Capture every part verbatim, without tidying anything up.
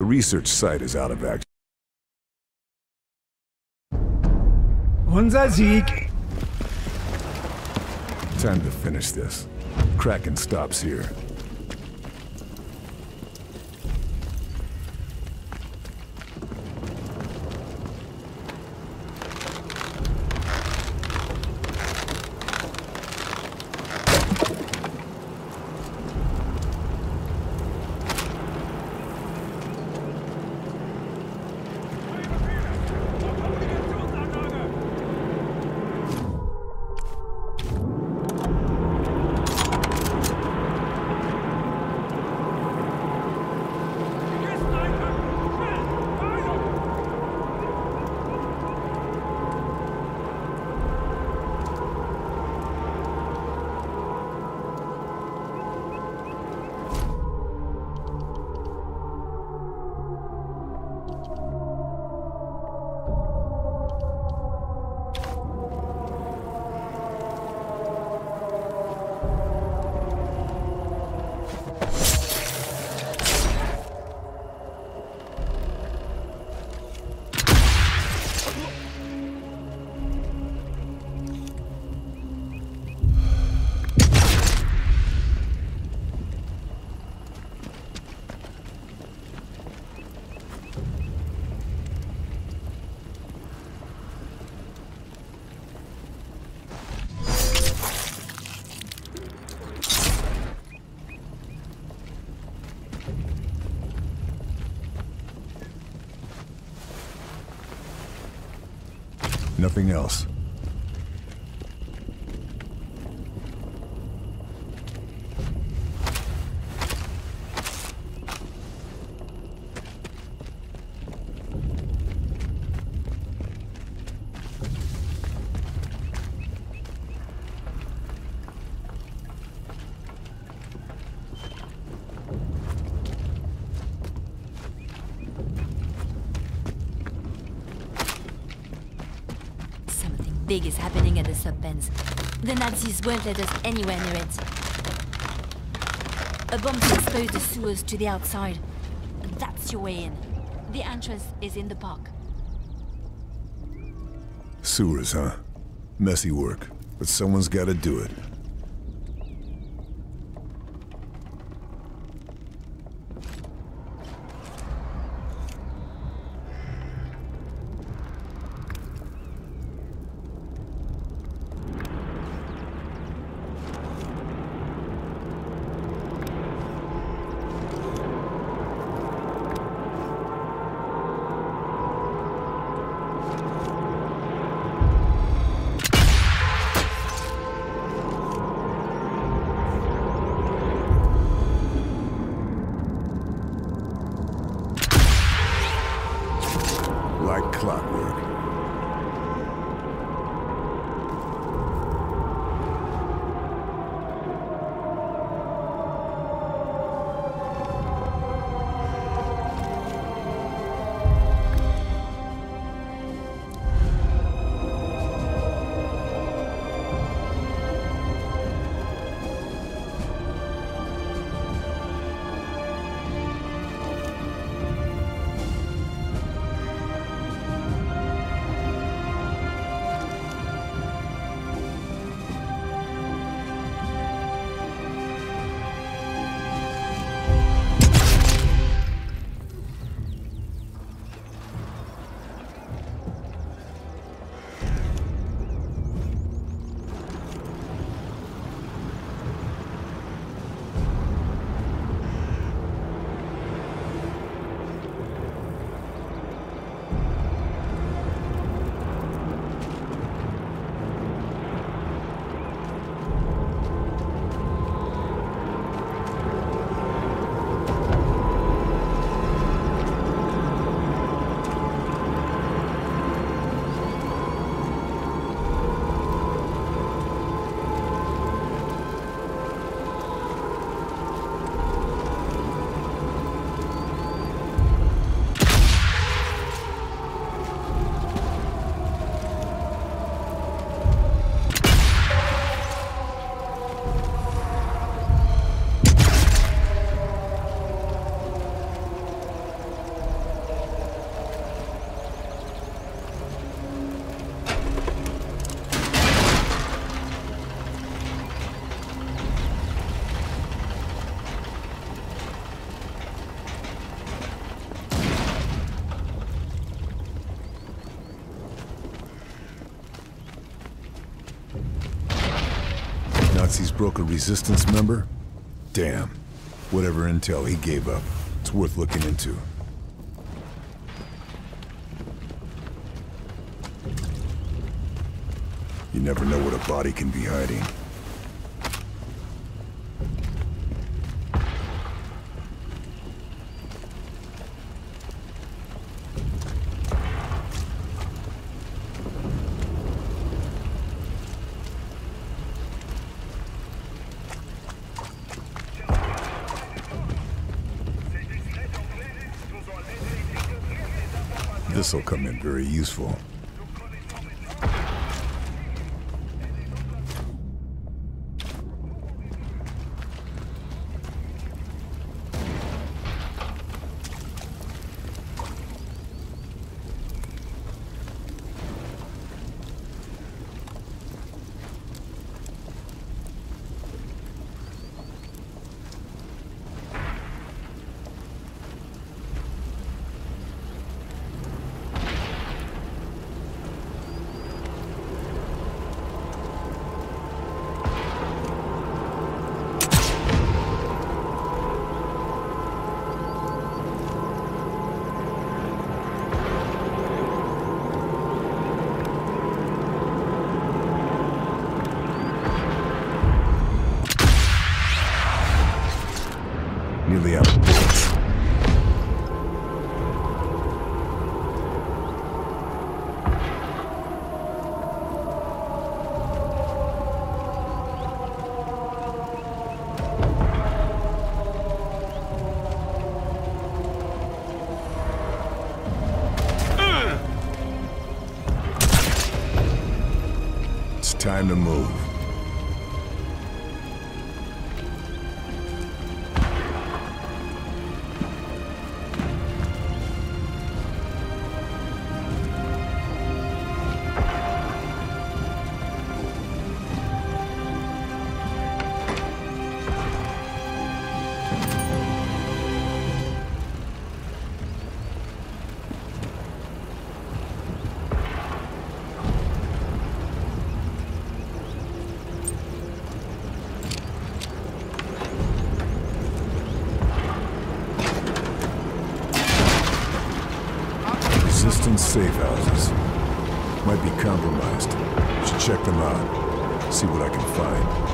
research site is out of action. Unser Sieg! Time to finish this. Kraken stops here. Nothing else. Big is happening at the sub-pens. The Nazis won't let us anywhere near it. A bomb to expose the sewers to the outside. That's your way in. The entrance is in the park. Sewers, huh? Messy work, but someone's gotta do it. Like clockwork. Nazis broke a resistance member? Damn. Whatever intel he gave up, it's worth looking into. You never know what a body can be hiding. This'll come in very useful. Nearly out of bullets. It's time to move. Resistance safe houses. Might be compromised. Should check them out. See what I can find.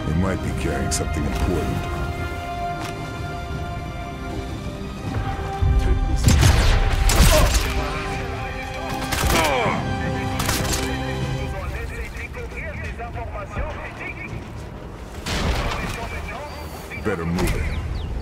They might be carrying something important. Better move it.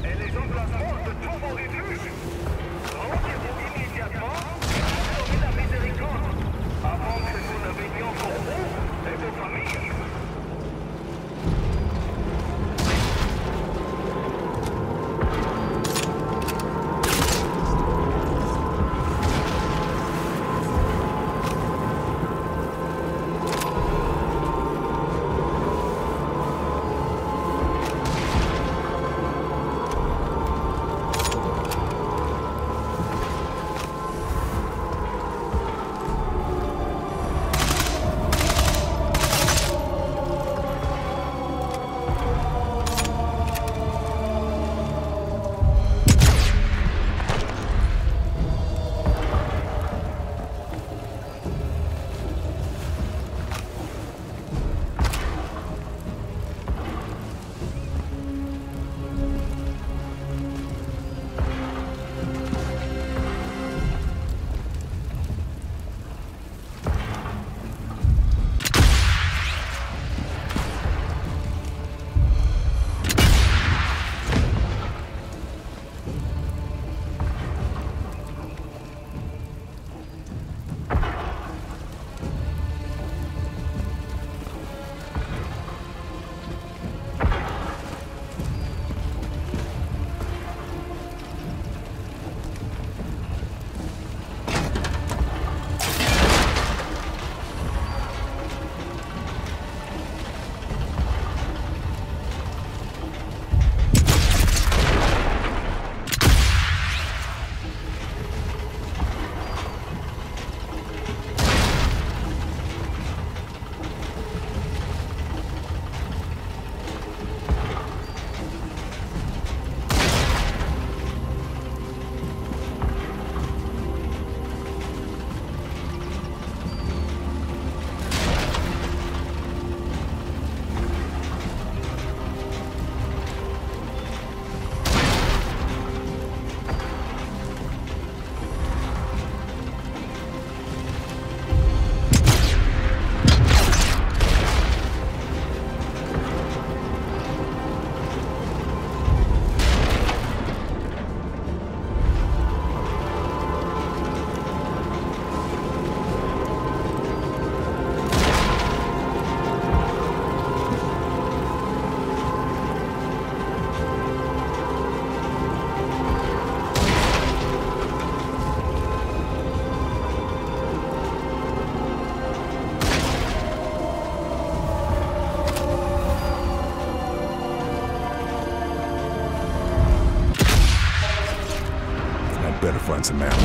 Better find some ammo.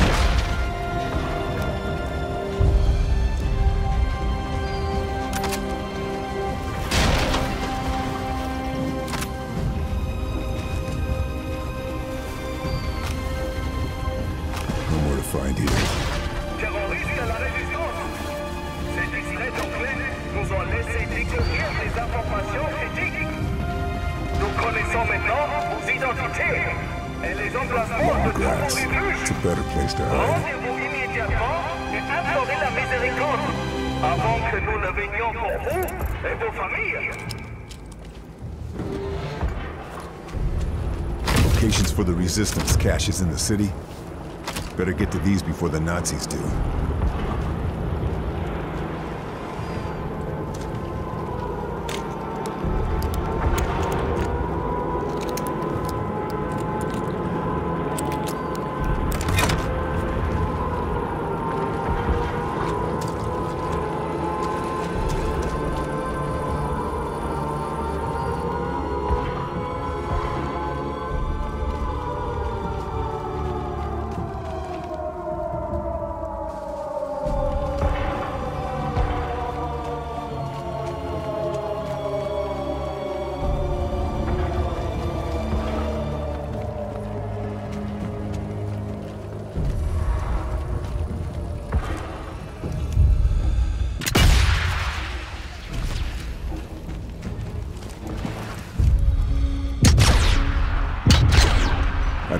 No more to find here. Terroristes à la résistance. Ces discrets anglais nous ont laissé découvrir des informations critiques. Nous connaissons maintenant vos identités et les emplacements de tous vos Grass. refuges. It's a better place to hide. Rendez-vous immédiatement et implorez la miséricorde avant que nous ne venions pour vous et vos familles. Locations for the resistance caches in the city. Better get to these before the Nazis do.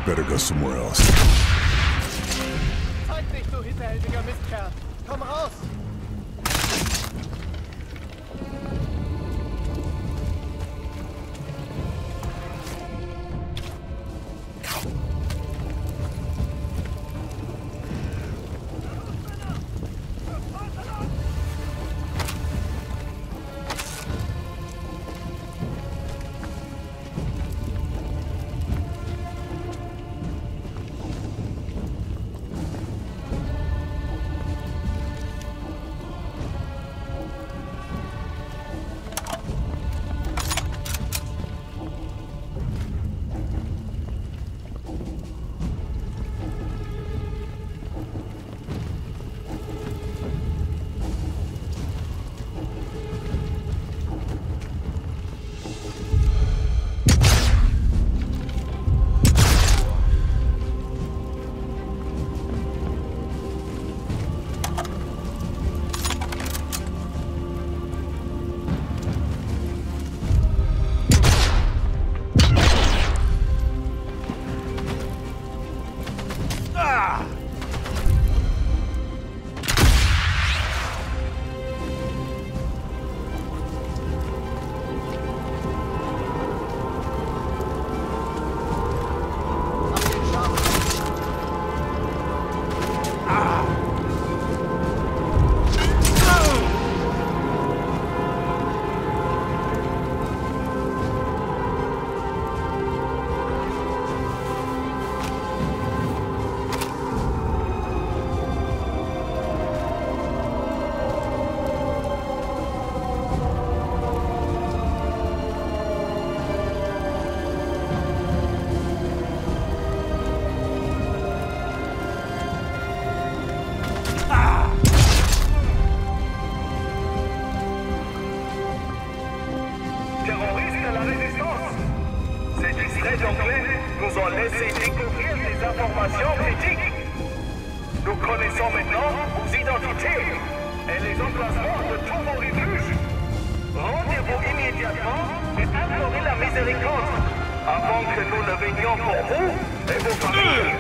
better go somewhere else. Zeig dich, du hinterhältiger Mistkerl! Komm raus! nous ont laissé découvrir des informations critiques. Nous connaissons maintenant vos identités et les emplacements de tous vos refuges. Rendez-vous immédiatement et implorez la miséricorde avant que nous ne venions pour vous et vos familles.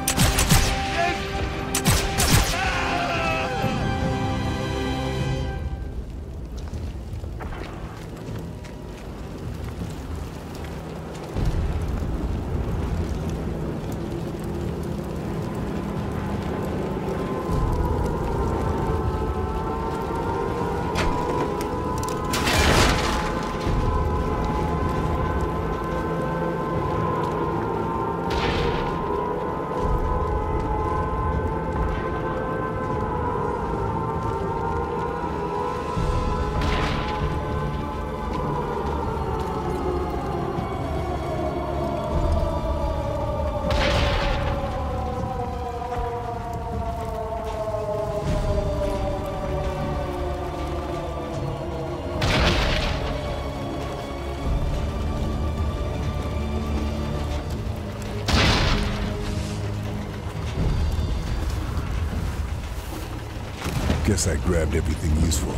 Guess I grabbed everything useful.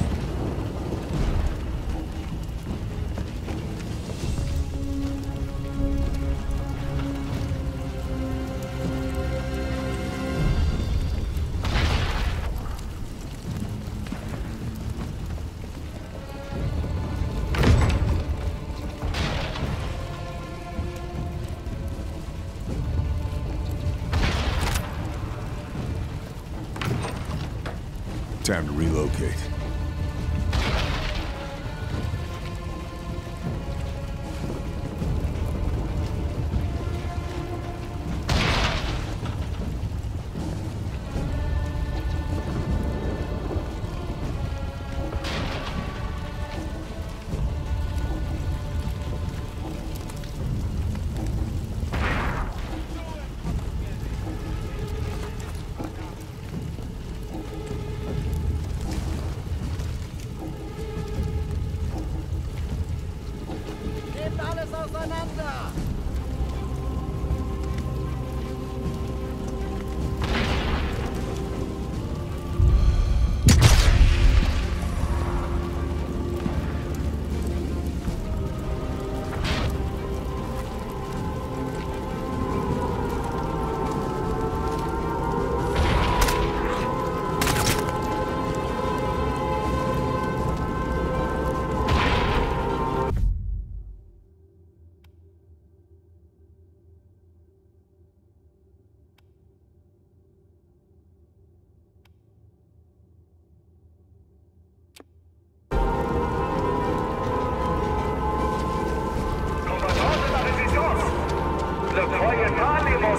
Time to relocate. Alles auseinander!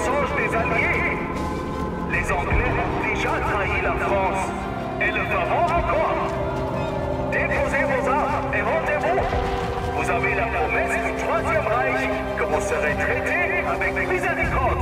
mensonges des Alliés. Les Anglais ont déjà trahi la France et le feront encore. Déposez vos armes et rendez-vous. Vous avez la promesse du Troisième Reich que vous serez traités avec miséricorde.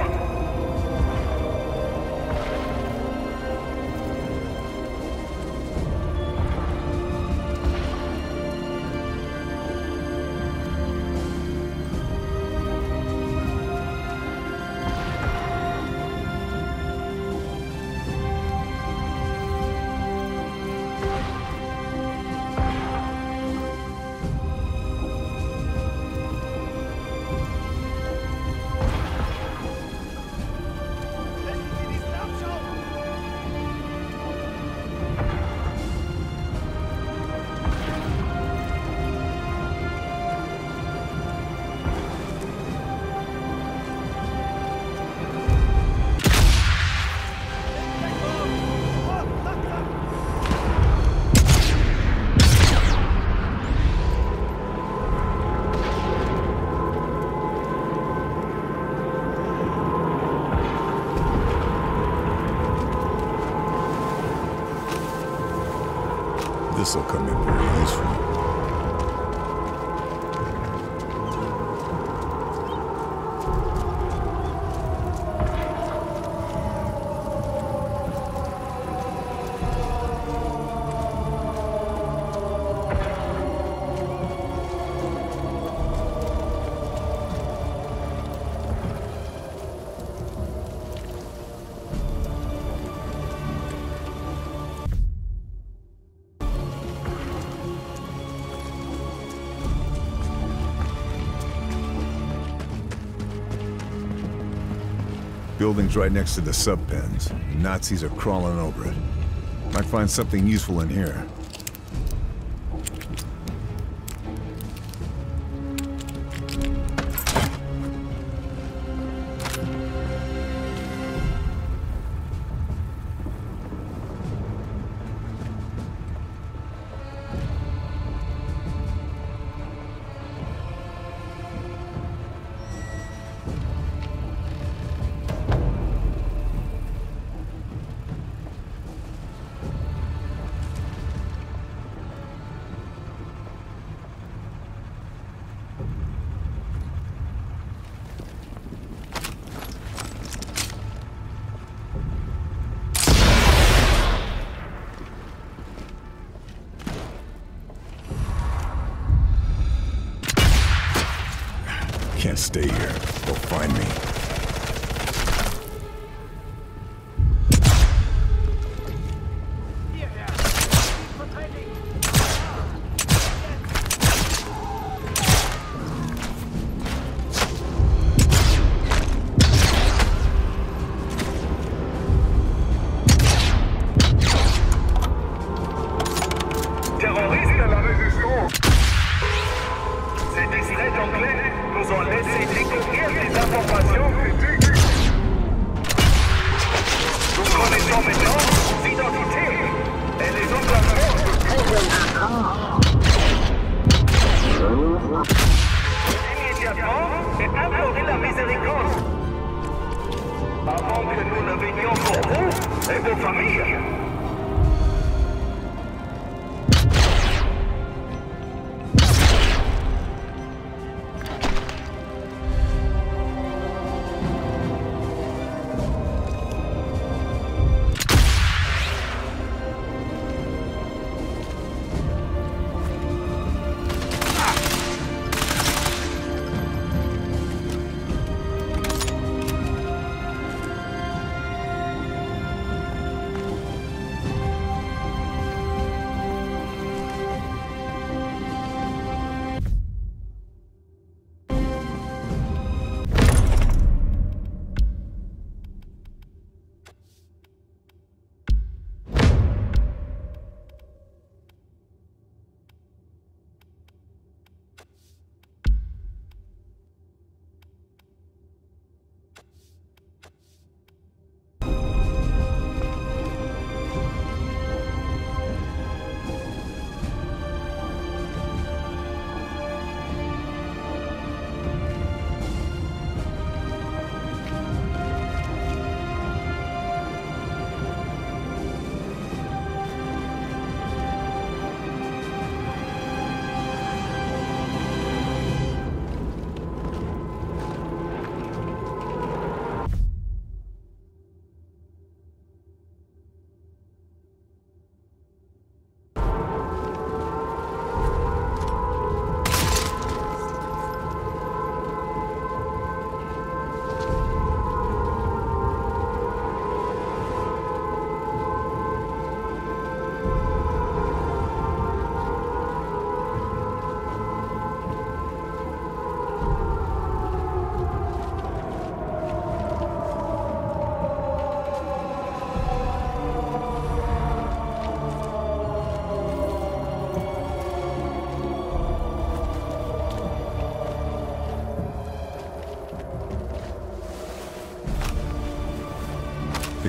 This'll come in very useful. Building's right next to the sub-pens. Nazis are crawling over it. Might find something useful in here. Can't stay here. They'll find me. Terroristes de la résistance. Ces distraits anglais nous ont laissé découvrir des informations critiques. Nous connaissons maintenant vos identités et les emplacements de tous vos corps. Immédiatement et implorer la miséricorde avant que nous ne venions pour vous et vos familles.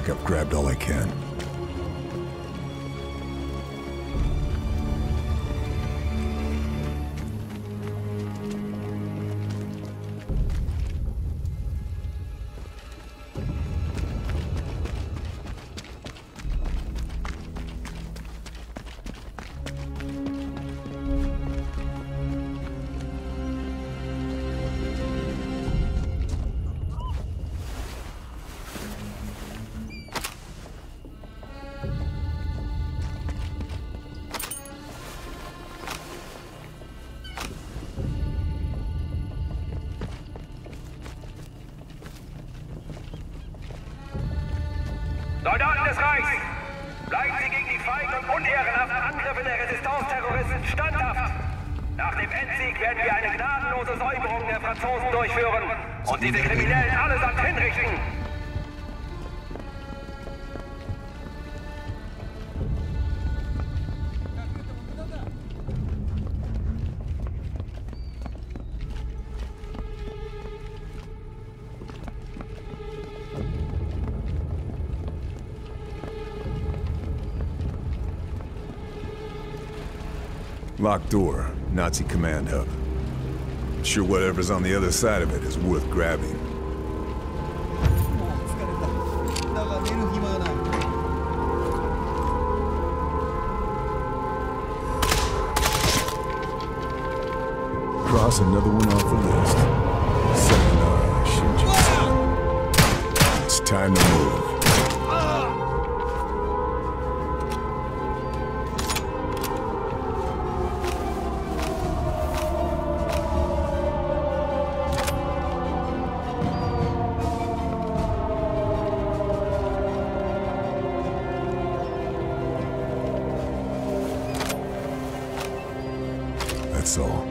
think I've grabbed all I can. Soldaten des Reichs, bleiben Sie gegen die feigen und unehrenhaften Angriffe der Resistance-Terroristen standhaft. Nach dem Endsieg werden wir eine gnadenlose Säuberung der Franzosen durchführen und diese Kriminellen allesamt hinrichten. Locked door, Nazi command hub. Sure whatever's on the other side of it is worth grabbing. Cross another one off the list. Seminar, shoot you. It's time to move. That's all.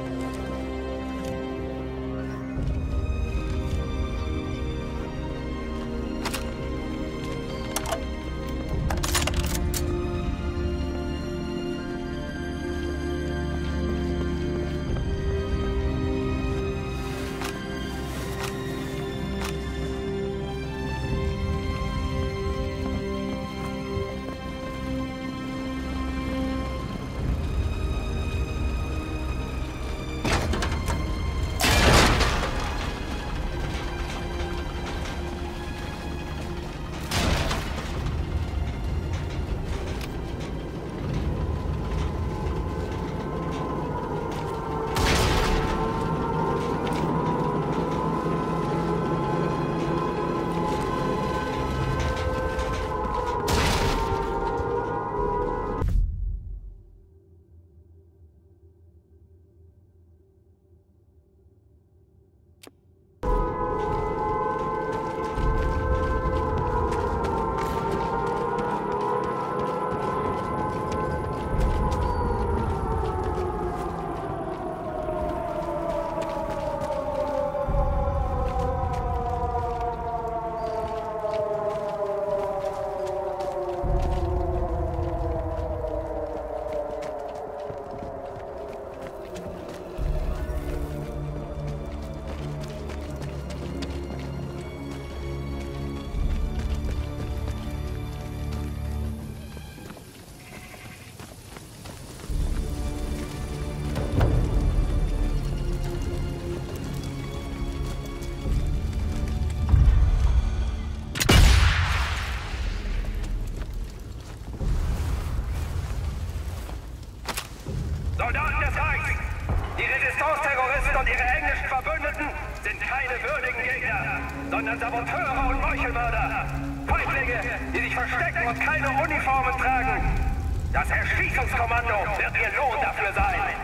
Soldaten des Reichs! Die Resistance-Terroristen und ihre englischen Verbündeten sind keine würdigen Gegner, sondern Saboteure und Meuchelmörder. Feiglinge, die sich verstecken und keine Uniformen tragen. Das Erschießungskommando wird ihr Lohn dafür sein.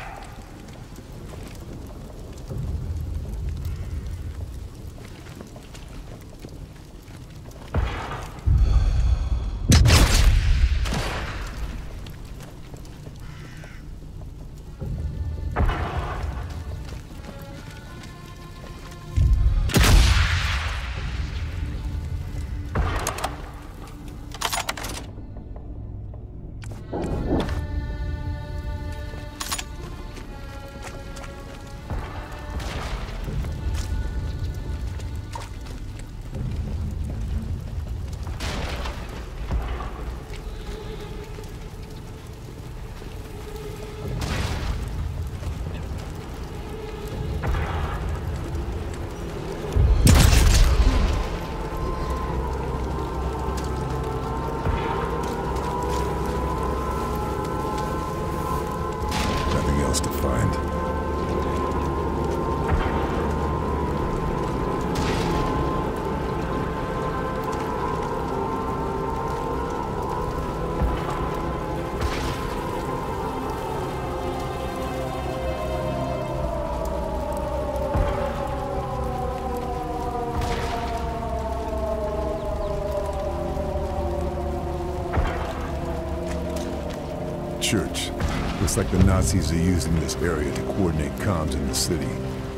church. Looks like the Nazis are using this area to coordinate comms in the city.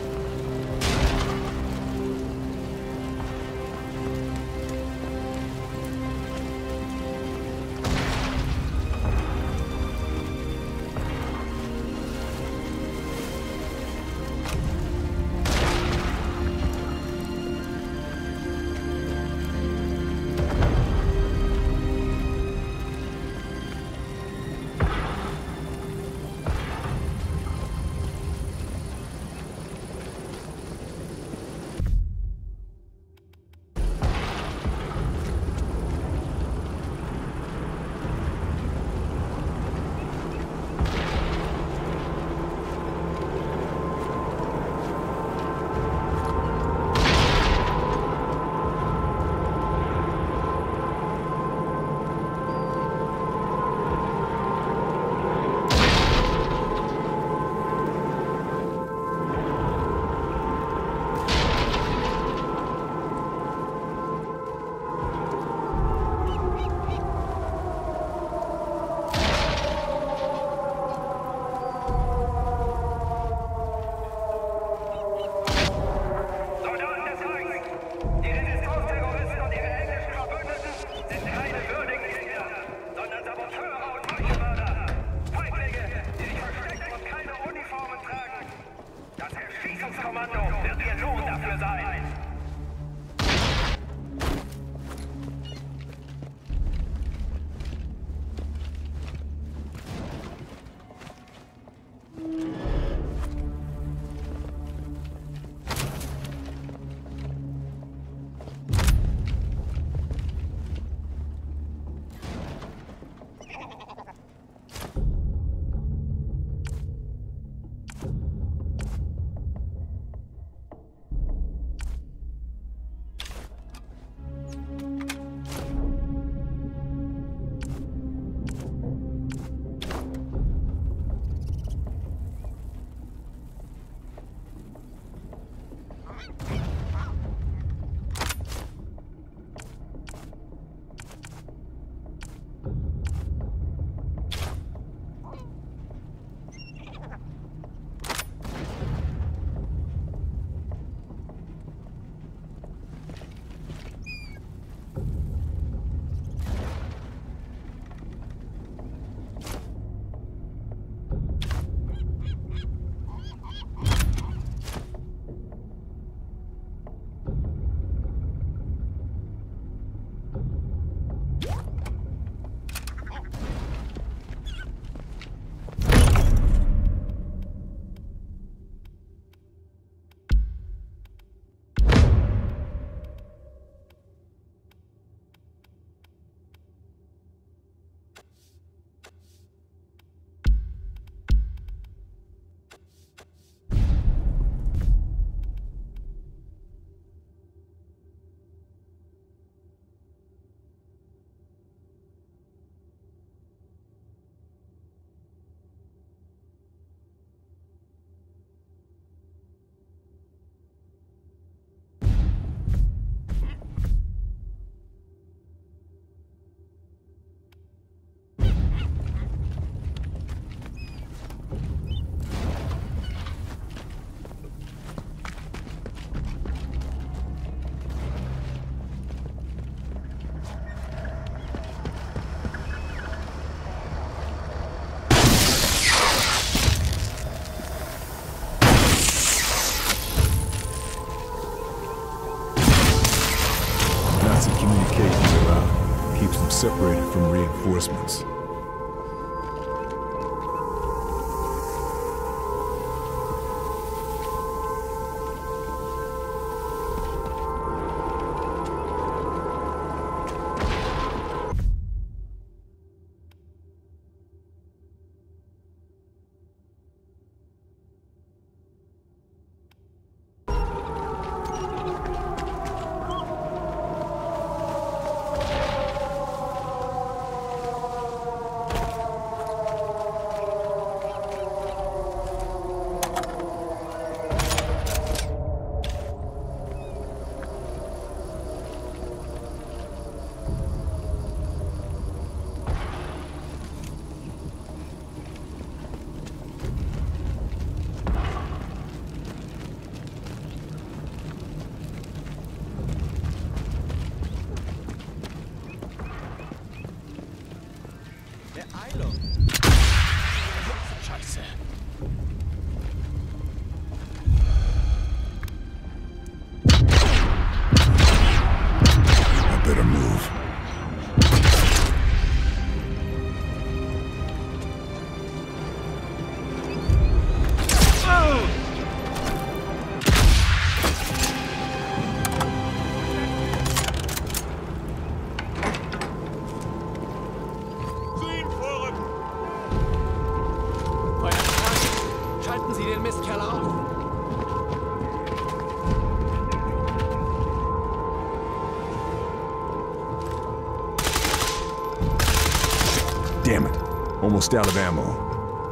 Separated from reinforcements. Keller auf. Damn it. Almost out of ammo.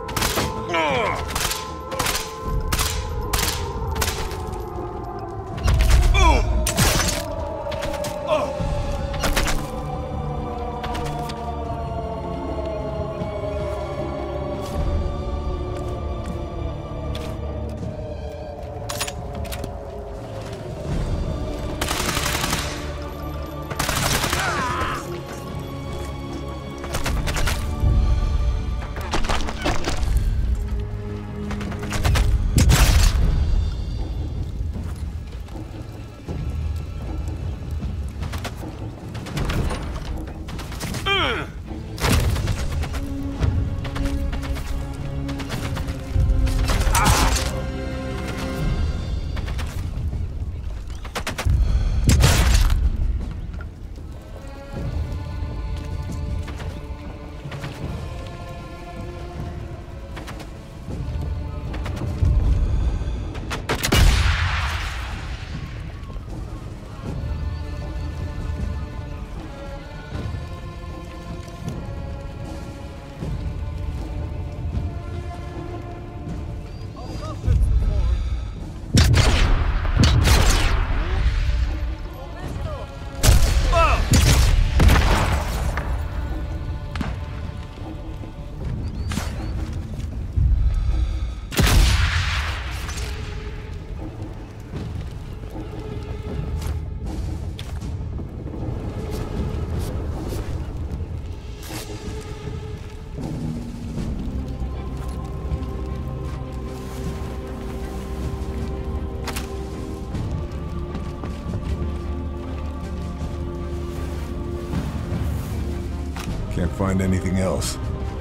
Can't find anything else.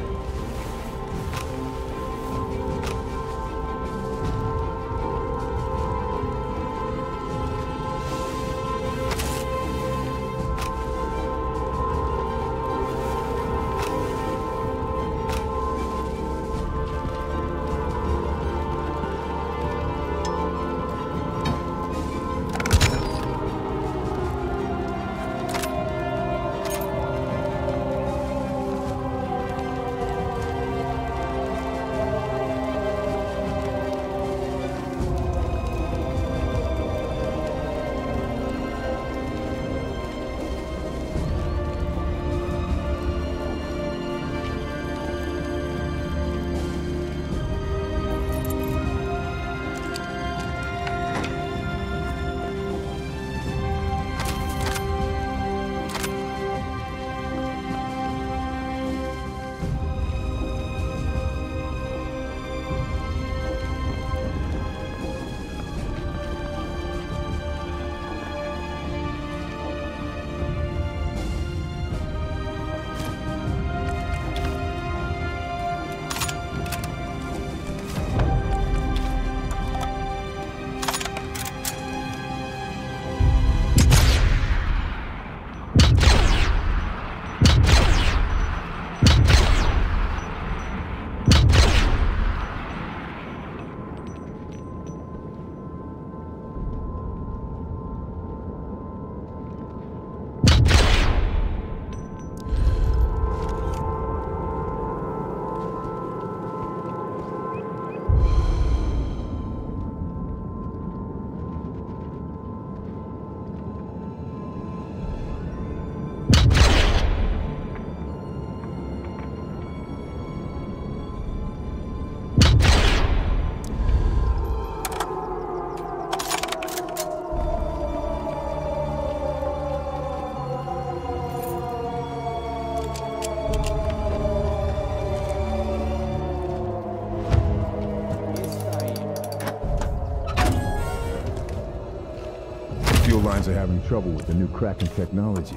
Fuel lines are having trouble with the new Kraken technology.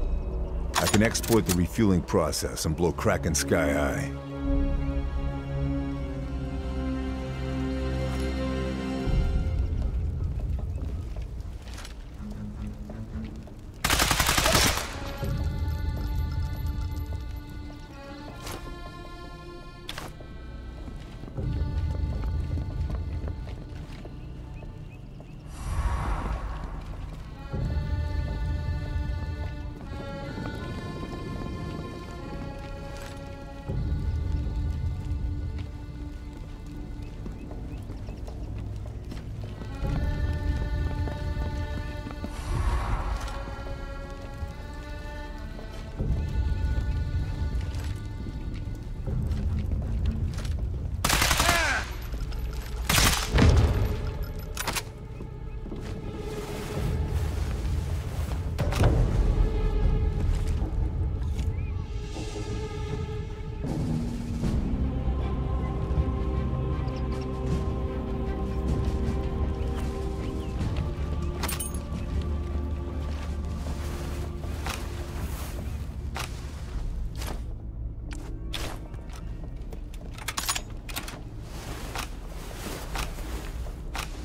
I can exploit the refueling process and blow Kraken sky high.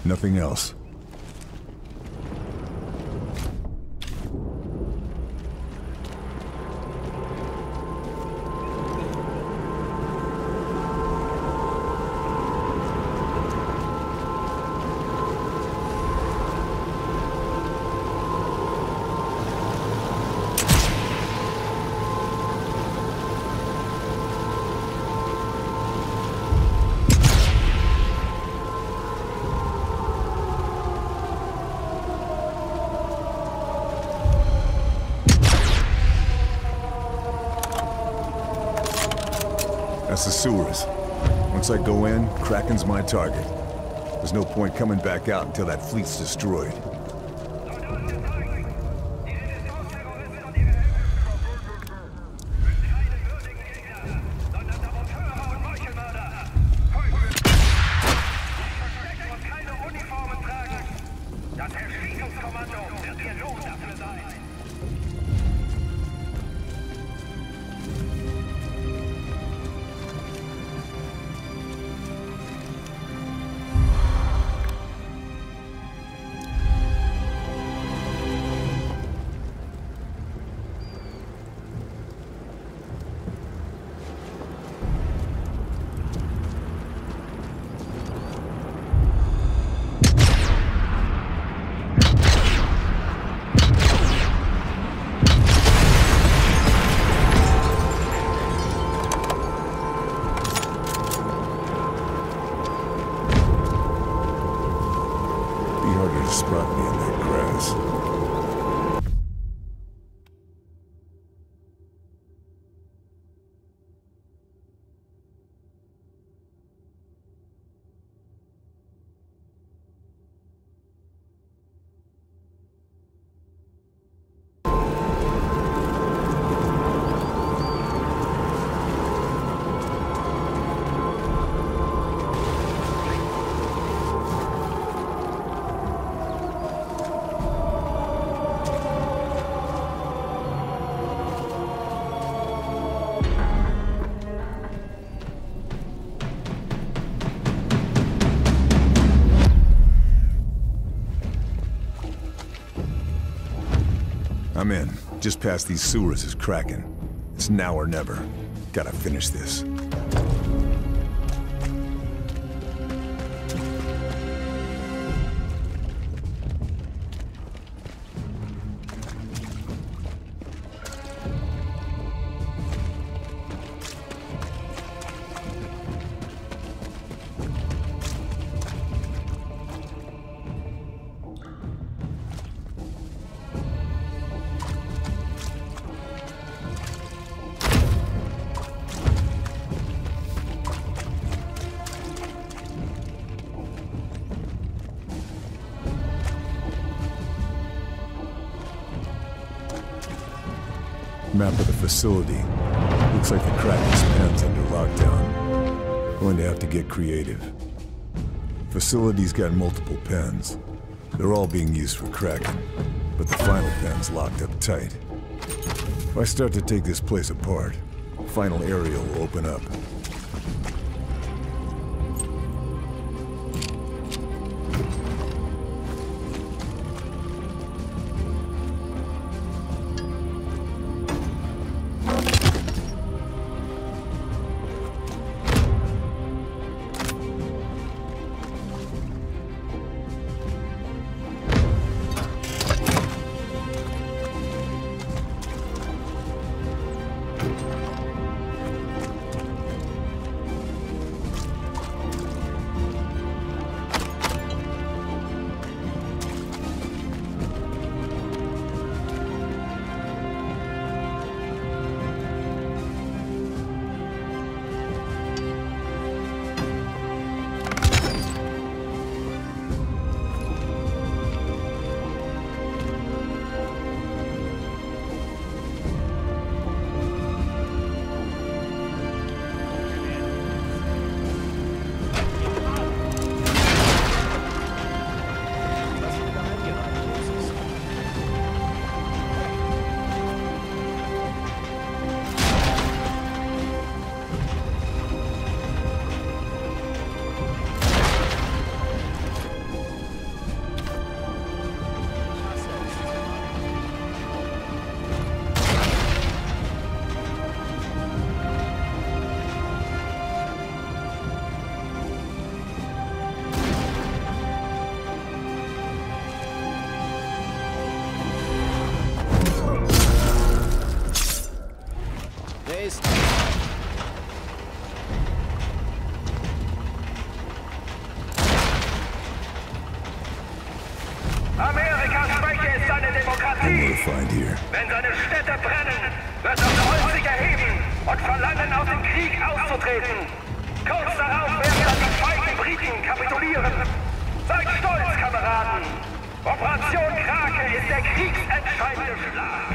Nothing else. That's the sewers. Once I go in, Kraken's my target. There's no point coming back out until that fleet's destroyed. Spot me in that grass. I'm in. Just past these sewers is Kraken. It's now or never. Gotta finish this. Map of the facility. Looks like the Kraken's pen's under lockdown. Going to have to get creative. Facility's got multiple pens. They're all being used for Kraken, but the final pen's locked up tight. If I start to take this place apart, the final area will open up. ist. Amerikas Schwäche ist seine Demokratie. Wenn seine Städte brennen, wird das Volk sich erheben und verlangen, aus dem Krieg auszutreten. Kurz darauf werden dann die feigen Briten kapitulieren. Seid stolz, Kameraden! Operation Krake ist der kriegsentscheidende Schlag.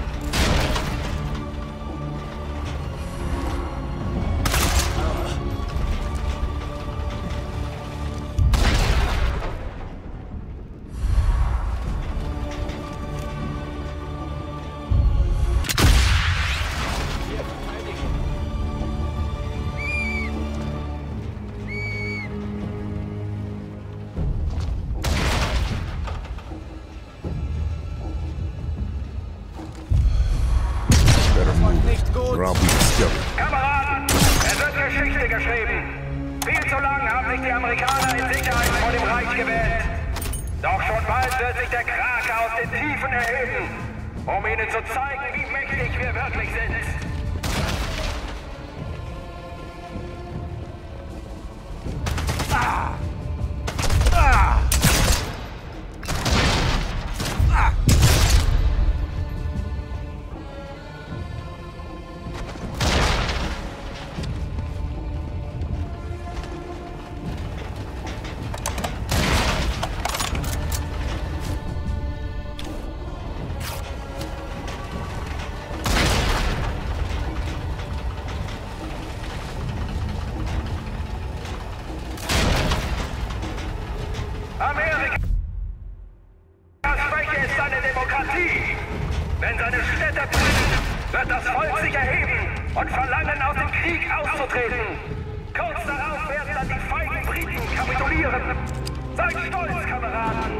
Kameraden, es wird Geschichte geschrieben. Viel zu lang haben sich die Amerikaner in Sicherheit vor dem Reich gewählt. Doch schon bald wird sich der Krake aus den Tiefen erheben, um ihnen zu zeigen, wie mächtig wir wirklich sind. Ah! Ah! Amerikas Schwäche ist seine Demokratie. Wenn seine Städte brennen, wird das Volk sich erheben und verlangen, aus dem Krieg auszutreten. Kurz darauf werden dann die feigen Briten kapitulieren. Seid stolz, Kameraden!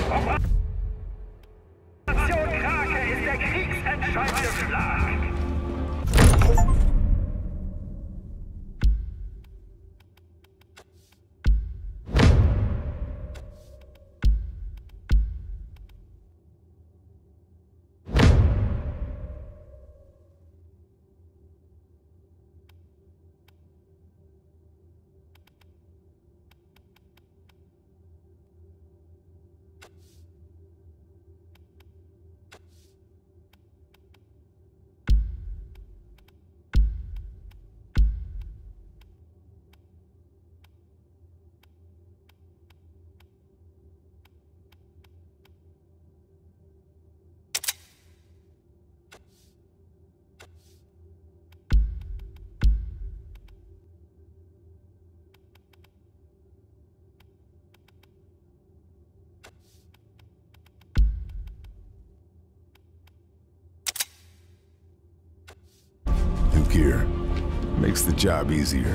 Operation Krake ist der kriegsentscheidende Schlag. Here makes the job easier.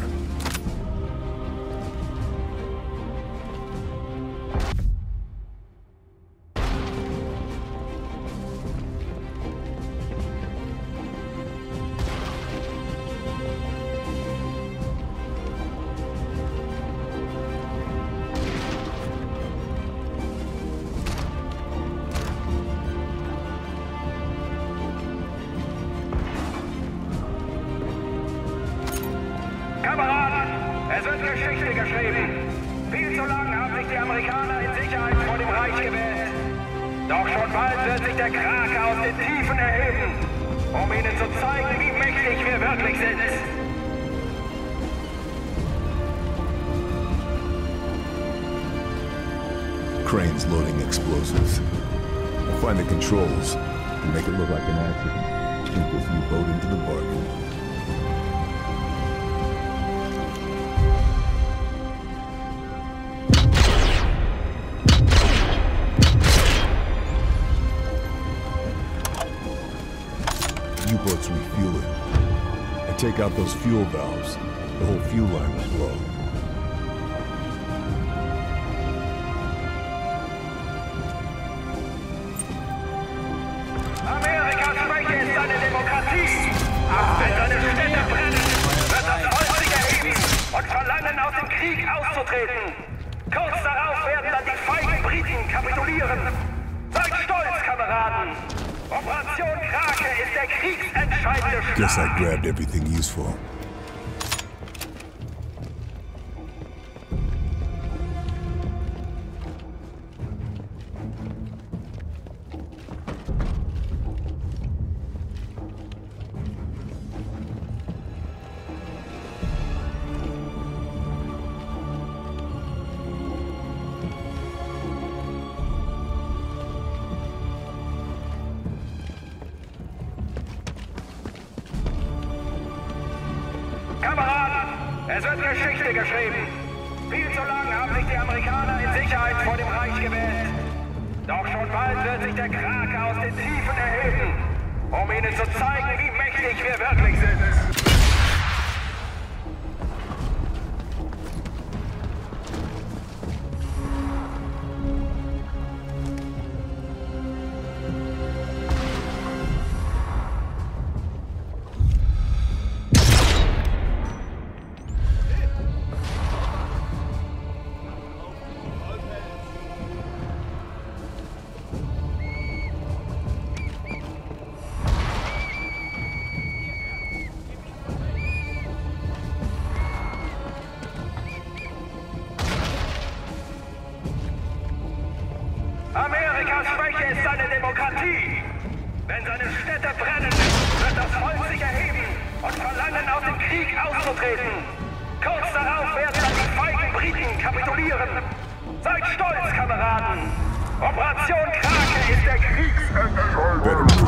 Kameraden, es wird Geschichte geschrieben. Viel zu lang haben sich die Amerikaner in Sicherheit vor dem Reich gewählt. Doch schon bald wird sich der Krake aus den Tiefen erheben, um ihnen zu zeigen, wie mächtig wir wirklich sind. Crane's loading explosives. I'll find the controls and make it look like an accident. Sink this U-boat into the bargain. U-boats refueling. I take out those fuel valves. The whole fuel line will blow. Amerikas Schwäche ist seine Demokratie. Wenn seine Städte brennen, wird das Volk sich erheben und verlangen, aus dem Krieg auszutreten. Kurz darauf werden dann die feigen Briten kapitulieren. Seid stolz, Kameraden! Operation Krake ist der kriegsentscheidende entscheidende Guess I Schlag. grabbed everything useful. Kameraden, es wird Geschichte geschrieben. Viel zu lange haben sich die Amerikaner in Sicherheit vor dem Reich gewählt. Doch schon bald wird sich der Krake aus den Tiefen erheben, um ihnen zu zeigen, wie mächtig wir wirklich sind. Amerikas Schwäche ist seine Demokratie. Wenn seine Städte brennen, wird das Volk sich erheben und verlangen, aus dem Krieg auszutreten. Kurz darauf werden dann die feigen Briten kapitulieren. Seid stolz, Kameraden. Operation Krake ist der Kriegsende.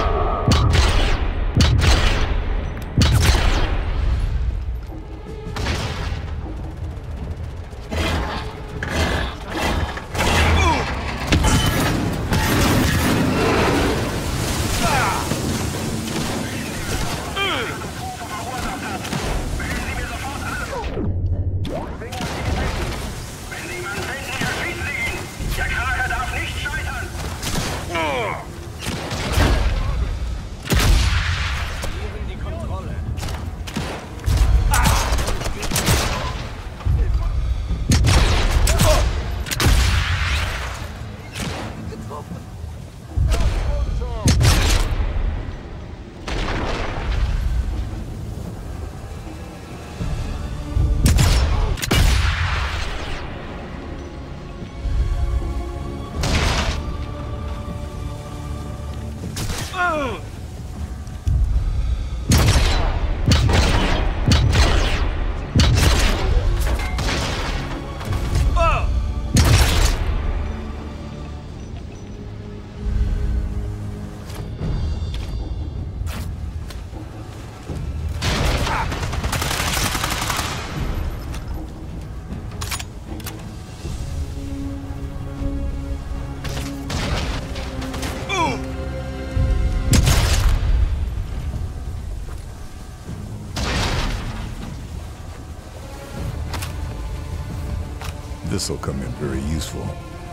This'll come in very useful.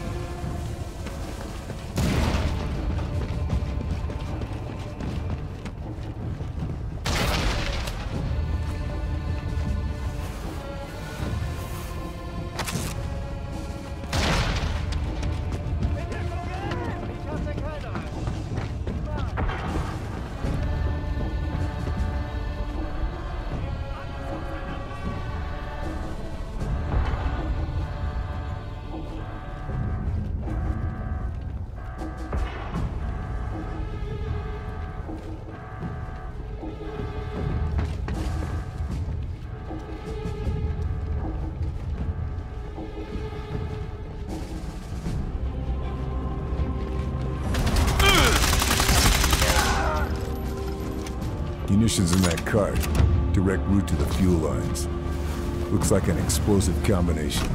Munitions in that cart. Direct route to the fuel lines. Looks like an explosive combination.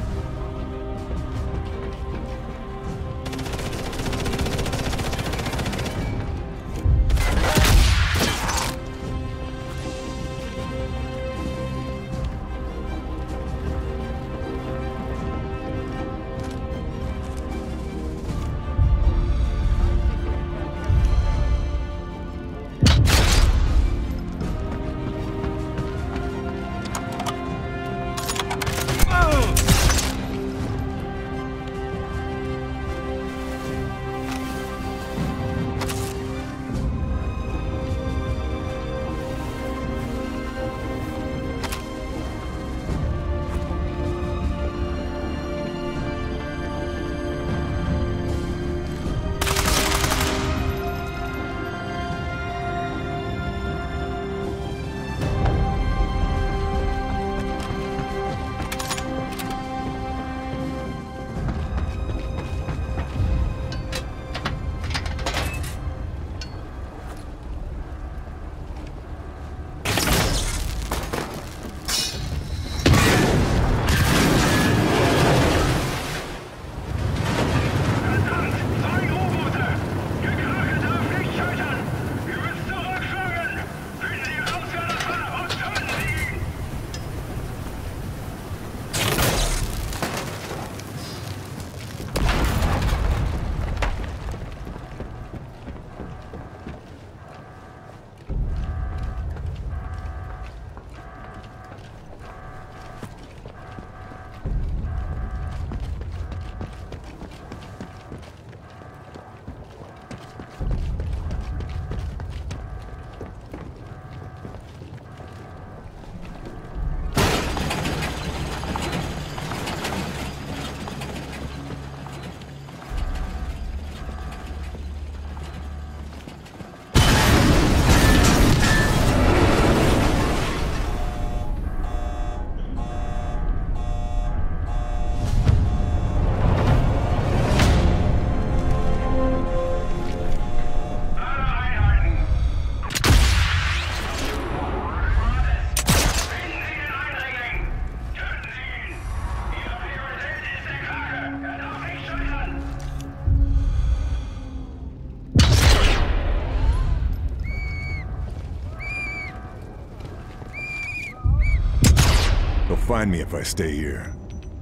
find me if I stay here.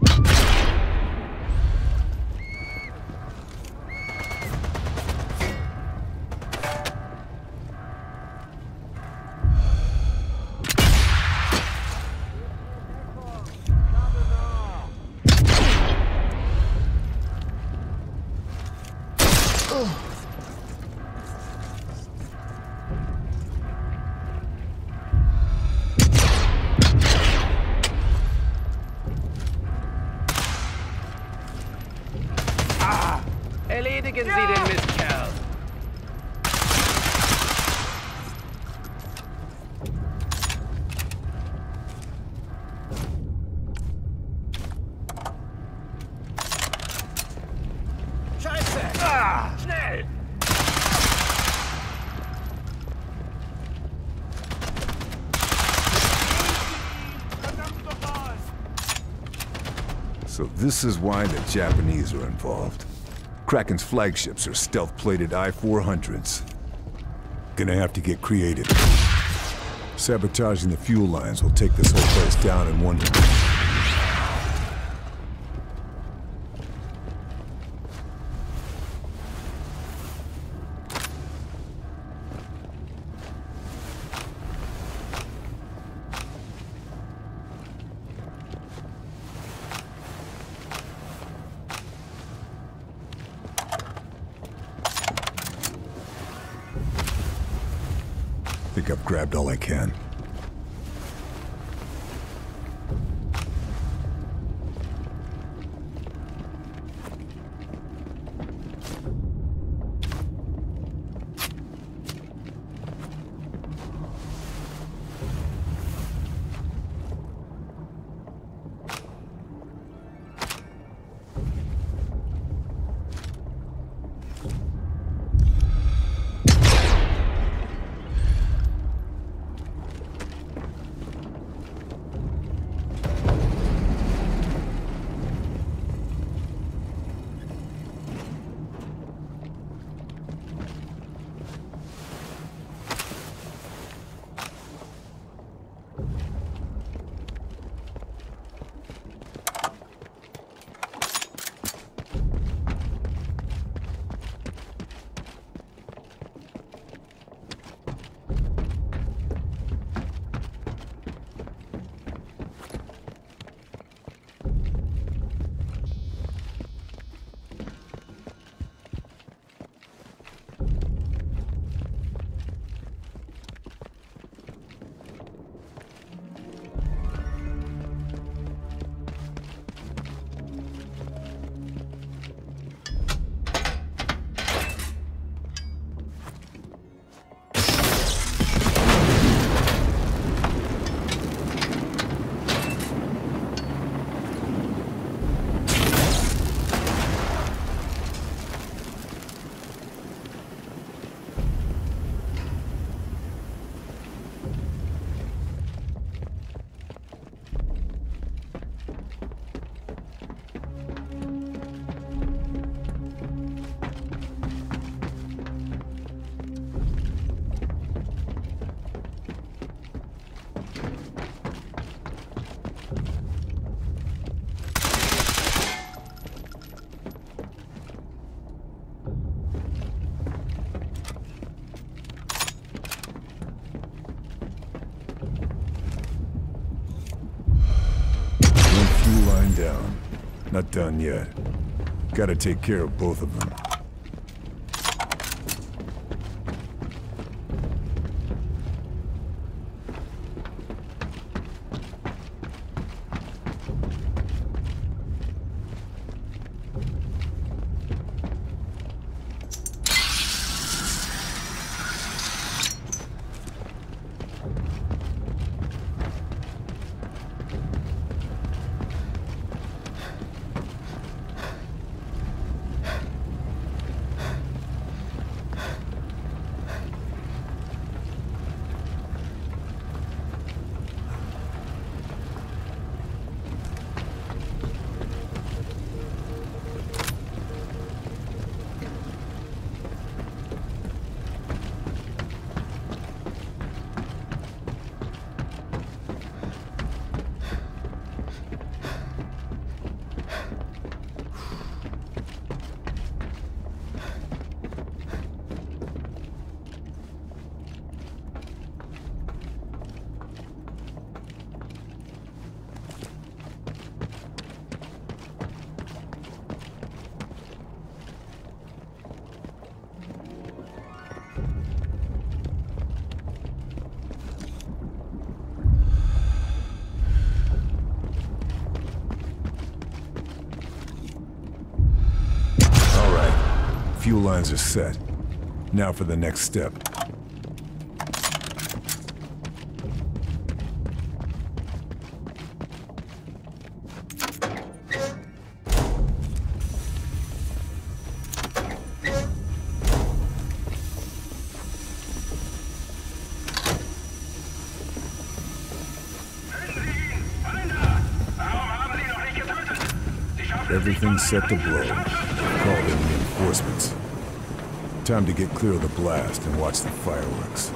Erledigen Sie den Mistkerl! Scheiße! Ah, schnell! So this is why the Japanese are involved. Kraken's flagships are stealth-plated I four hundreds. Gonna have to get creative. Sabotaging the fuel lines will take this whole place down in one hit. I think I've grabbed all I can. Down. Not done yet. Gotta take care of both of them. fuel lines are set. Now for the next step. Everything's set to blow. Called in reinforcements. Time to get clear of the blast and watch the fireworks.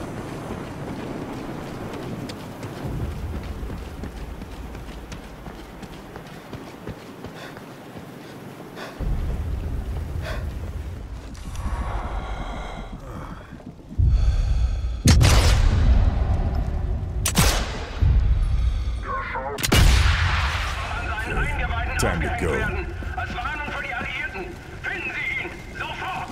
Time to go. Als Warnung für die Alliierten. Finden Sie ihn! Sofort!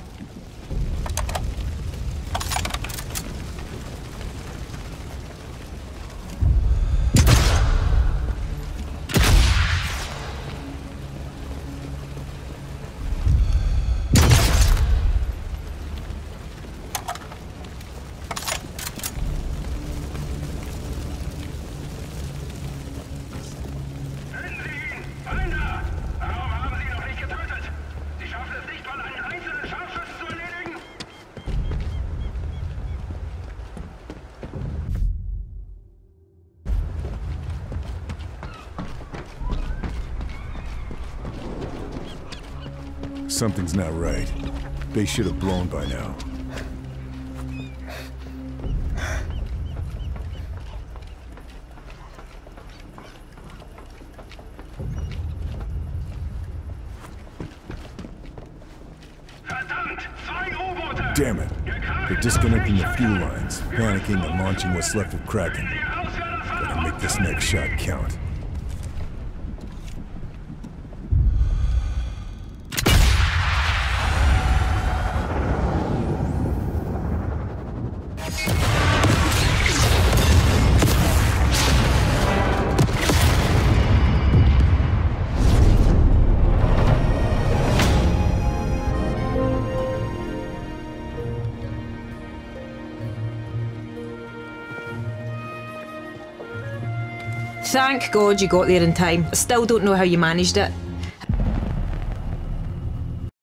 Something's not right. They should have blown by now. Damn it. They're disconnecting the fuel lines, panicking and launching what's left of Kraken. Gotta make this next shot count. Thank God you got there in time. I still don't know how you managed it.